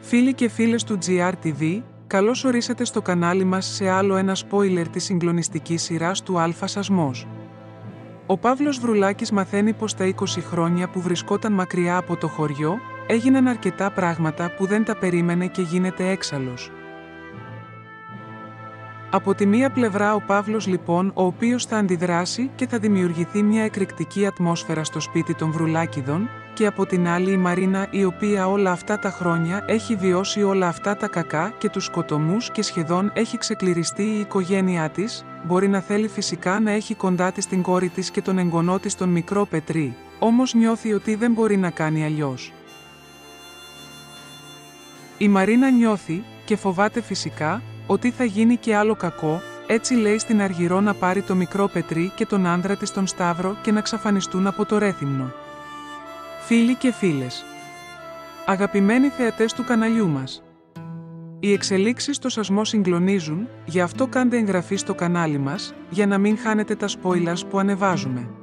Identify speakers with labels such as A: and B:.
A: Φίλοι και φίλες του GRTV, καλώς ορίσατε στο κανάλι μας σε άλλο ένα spoiler της συγκλονιστικής σειράς του Αλφα Σασμός. Ο Παύλος Βρουλάκης μαθαίνει πως τα 20 χρόνια που βρισκόταν μακριά από το χωριό, έγιναν αρκετά πράγματα που δεν τα περίμενε και γίνεται έξαλλος. Από τη μία πλευρά ο Παύλος λοιπόν, ο οποίος θα αντιδράσει και θα δημιουργηθεί μια εκρηκτική ατμόσφαιρα στο σπίτι των Βρουλάκηδων, και από την άλλη η Μαρίνα, η οποία όλα αυτά τα χρόνια έχει βιώσει όλα αυτά τα κακά και τους σκοτωμούς και σχεδόν έχει ξεκληριστεί η οικογένειά της, μπορεί να θέλει φυσικά να έχει κοντά της την κόρη της και τον εγγονό της τον μικρό Πετρή, όμως νιώθει ότι δεν μπορεί να κάνει αλλιώς. Η Μαρίνα νιώθει, και φοβάται φυσικά, ότι θα γίνει και άλλο κακό, έτσι λέει στην Αργυρό να πάρει το μικρό Πετρή και τον άνδρα της τον Σταύρο και να ξαφανιστούν από το Ρέθυμνο. Φίλοι και φίλες, αγαπημένοι θεατές του καναλιού μας, οι εξελίξεις στο Σασμό συγκλονίζουν, γι' αυτό κάντε εγγραφή στο κανάλι μας, για να μην χάνετε τα spoilers που ανεβάζουμε.